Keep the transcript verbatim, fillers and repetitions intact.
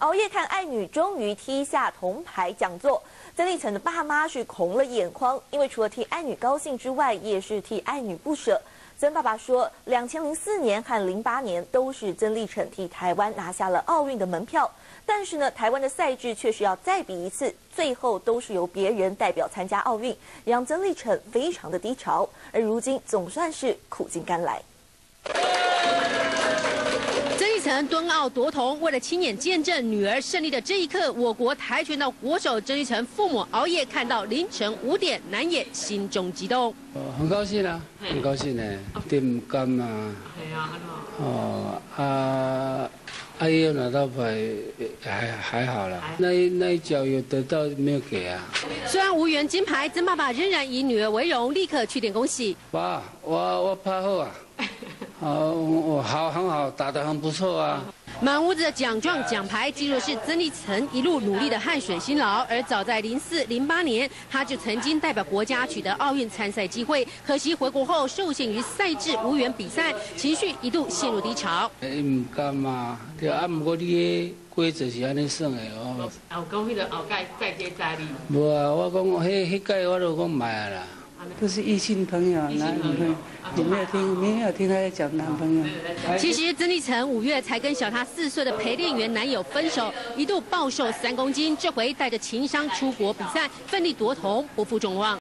熬夜看爱女终于踢下铜牌讲座，曾立成的爸妈是红了眼眶，因为除了替爱女高兴之外，也是替爱女不舍。曾爸爸说，两千零四年和零八年都是曾立成替台湾拿下了奥运的门票，但是呢，台湾的赛制却是要再比一次，最后都是由别人代表参加奥运，让曾立成非常的低潮，而如今总算是苦尽甘来。 曾立成敦奥夺铜，为了亲眼见证女儿胜利的这一刻，我国跆拳道国手曾立成父母熬夜看到凌晨五点，难掩心中激动。 哦，很高兴啊，很高兴呢，对唔甘啊。系啊，哦啊，阿姨拿到牌还还好啦，那那一脚有得到没有给啊？ 虽然无缘金牌，曾爸爸仍然以女儿为荣，立刻去点恭喜。 爸，我我拍好啊。 好，我好很好，打得很不错啊！ 满屋子的奖状、奖牌，记录的是曾立成一路努力的汗水辛劳。而早在零四、零八年，他就曾经代表国家取得奥运参赛机会，可惜回国后受限于赛制无缘比赛，情绪一度陷入低潮。 诶，唔甘嘛，对啊，不过你的规则是安尼算的哦。 后讲迄个后届再接再厉。 无啊，我讲迄迄届我都讲买啊啦。 都是异性朋友，男女朋友，你没有听，没有听他在讲男朋友。 其实曾立成五月才跟小他四岁的陪练员男友分手，一度暴瘦三公斤，这回带着情伤出国比赛，奋力夺铜，不负众望。